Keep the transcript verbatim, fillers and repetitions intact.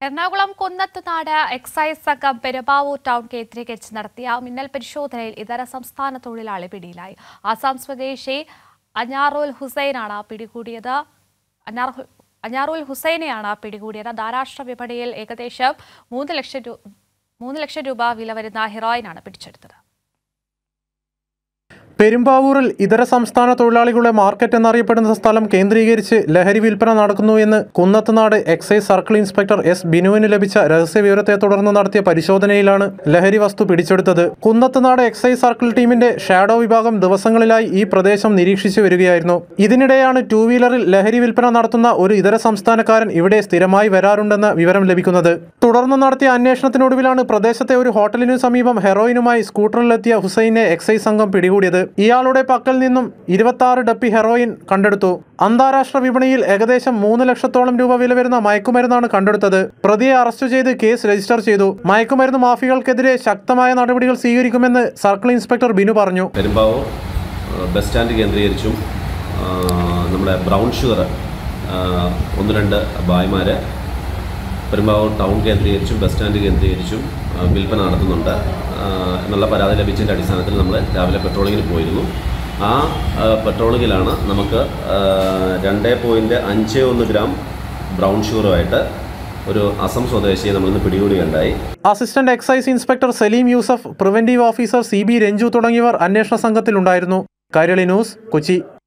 Ernakulam Kunnathunad excise സംഘം Perumbavoor town കേന്ദ്രീകരിച്ച് നടത്തിയ മിന്നൽ പരിശോധനയിൽ ഇതര സംസ്ഥാന തൊഴിലാളി പിടിയിലായി. ആസാം സ്വദേശി അഞ്ഞാറുൽ ഹുസൈനാണ് പിടികൂടിയത് അഞ്ഞാറുൽ ഹുസൈനെയാണ് പിടികൂടിയത്. അന്താരാഷ്ട്ര വിപണിയിൽ ഏകദേശം മൂന്ന് ലക്ഷം രൂപ മൂന്ന് ലക്ഷം രൂപ വില വരുന്ന ഹെറോയിനാണ് പിടിച്ചെടുത്തത്. പെരുമ്പാവൂരിൽ ഇതര സംസ്ഥാന തൊഴിലാളികളുടെ മാർക്കറ്റ് എന്നറിയപ്പെടുന്ന സ്ഥലം കേന്ദ്രീകരിച്ച് ലഹരി വിൽപ്പന നടക്കുന്നു എന്ന് കുന്നത്തുനാട് എക്സൈസ് സർക്കിൾ ഇൻസ്പെക്ടർ എസ് ബിനുവിന് ലഭിച്ച രഹസ്യ വിവരത്തെ തുടർന്ന് നടത്തിയ പരിശോധനയിലാണ് ലഹരി വസ്തു പിടിച്ചെടുത്തത്. കുന്നത്തുനാട് എക്സൈസ് സർക്കിൾ ടീമിന്റെ ഷാഡോ വിഭാഗം ദിവസങ്ങളിലായി ഈ പ്രദേശം നിരീക്ഷിച്ചു വരികയായിരുന്നു. ഇതിനിടെയാണ് ടൂ വീലറിൽ ലഹരി വിൽപ്പന നടത്തുന്ന ഒരു ഇതര സംസ്ഥാനക്കാരൻ ഇവിടെ സ്ഥിരമായി വരാറുണ്ടെന്ന വിവരം ലഭിക്കുന്നത്. തുടർന്ന് നടത്തിയ അന്വേഷണത്തിനൊടുവിലാണ് പ്രദേശത്തെ ഒരു ഹോട്ടലിനു സമീപം ഹെറോയിനുമായി സ്കൂട്ടറിലെത്തിയ ഹുസൈനെ എക്സൈസ് സംഘം പിടികൂടിയത്. ഇയാളുടെ പക്കൽ നിന്നും ഇരുപത്തി ആറ് ഡപ്പി ഹെറോയിൻ കണ്ടെടുത്തു. അന്താരാഷ്ട്ര വിപണിയിൽ ഏകദേശം മൂന്ന് ലക്ഷത്തോളം രൂപ വില വരുന്ന മയക്കുമരുന്നാണ് കണ്ടെടുത്തത്. പ്രതിയെ അറസ്റ്റ് ചെയ്ത് കേസ് രജിസ്റ്റർ ചെയ്തു. മയക്കുമരുന്ന് മാഫിയകൾക്കെതിരെ ശക്തമായ നടപടികൾ സ്വീകരിക്കുമെന്ന് സർക്കിൾ ഇൻസ്പെക്ടർ ബിനു പറഞ്ഞു. പെരുമ്പാവൂർ ബസ് സ്റ്റാൻഡ് കേന്ദ്രീകരിച്ചും നമ്മുടെ ബ്രൗൺ ഷുഗർ ഒന്ന് രണ്ട് ബായ്മാര് പെരുമ്പാവൂർ ടൗൺ കേന്ദ്രീകരിച്ചും ബസ് സ്റ്റാൻഡ് കേന്ദ്രീകരിച്ചും വിൽപ്പന നടത്തുന്നുണ്ട് എന്നുള്ള പരാതി ലഭിച്ചതിൻ്റെ അടിസ്ഥാനത്തിൽ നമ്മൾ രാവിലെ പെട്രോളിങ്ങിന് പോയിരുന്നു. ആ പെട്രോളിങ്ങിലാണ് നമുക്ക് രണ്ട് പോയിൻറ്റ് അഞ്ച് ഒന്ന് ഗ്രാം ബ്രൗൺ ഷുഗറുമായിട്ട് ഒരു അസം സ്വദേശിയെ നമ്മളിന്ന് പിടികൂടുകയുണ്ടായി. Assistant excise inspector Saleem Yusuf, preventive officer C B Ranju തുടങ്ങിയവർ അന്വേഷണ സംഘത്തിലുണ്ടായിരുന്നു. കൈരളി ന്യൂസ്, കൊച്ചി.